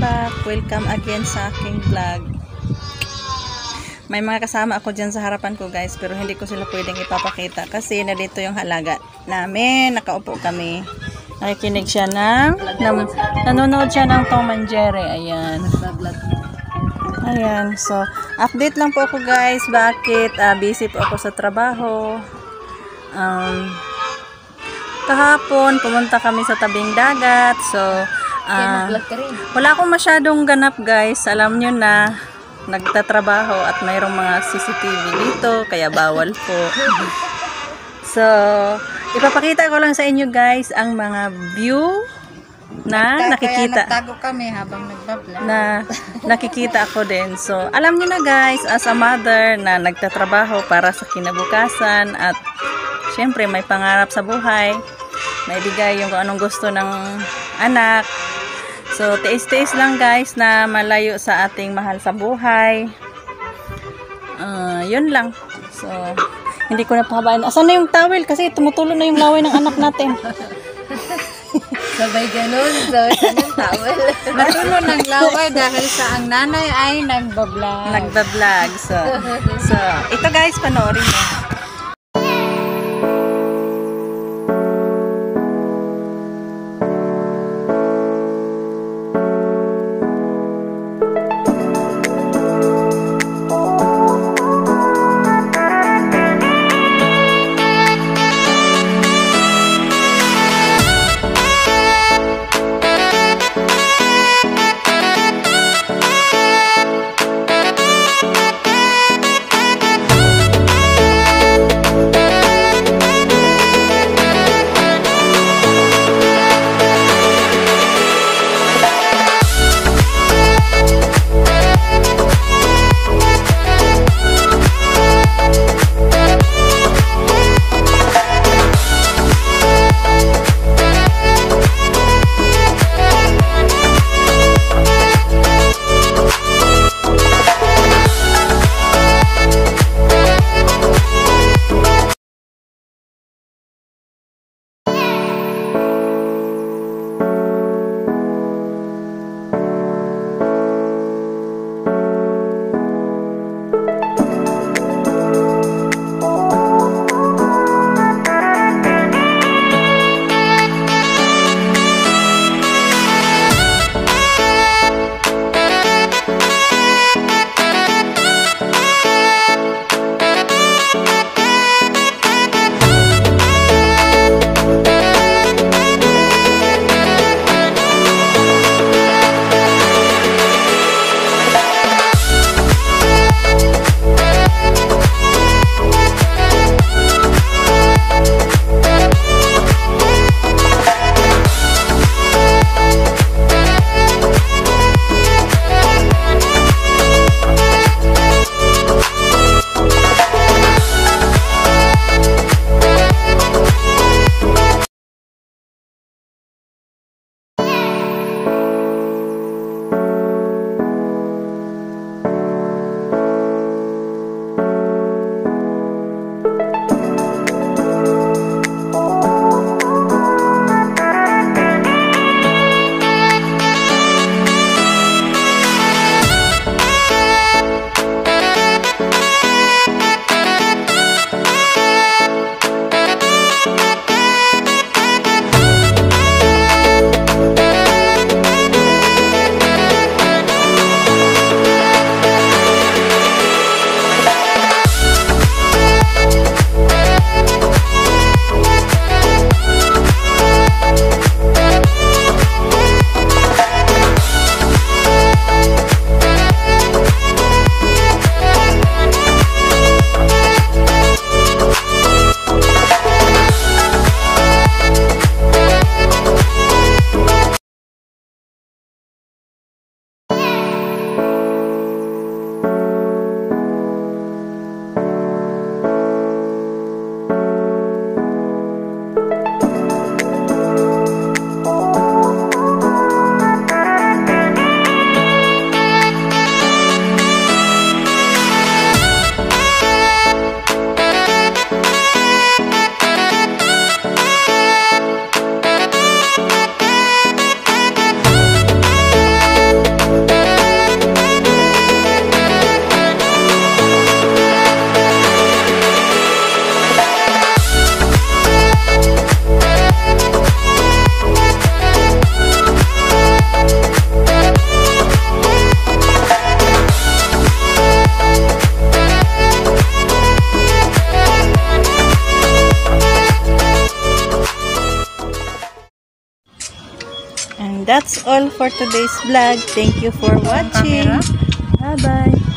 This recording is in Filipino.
back! Welcome again sa aking vlog. May mga kasama ako dyan sa harapan ko guys, pero hindi ko sila pwedeng ipapakita kasi nandito yung halaga namin. Nakaupo kami. Nakikinig siya nanonood siya ng Tom and Jerry. Ayan. Ayan. So, update lang po ako guys. Bakit? Busy po ako sa trabaho. Kahapon, pumunta kami sa tabing dagat. So, wala akong masyadong ganap guys. Alam nyo na, nagtatrabaho at mayroong mga CCTV dito, kaya bawal po. So, ipapakita ko lang sa inyo guys ang mga view na nakikita. Kaya nagtago kami habang nagbablog. Na nakikita ako din. So, alam niyo na guys, as a mother na nagtatrabaho para sa kinabukasan at syempre may pangarap sa buhay, may bigay yung kung anong gusto ng anak. So, tiis-tiis lang guys na malayo sa ating mahal sa buhay. Yun lang. So, hindi ko na pahabain. Asan na yung towel? Kasi tumutulo na yung laway ng anak natin. Sabay ganun. Sabay ganun towel. Natulo ng laway dahil sa ang nanay ay nagbablog. Nagbablog. So, ito guys, panoorin mo. And that's all for today's vlog. Thank you for watching. Camera. Bye-bye.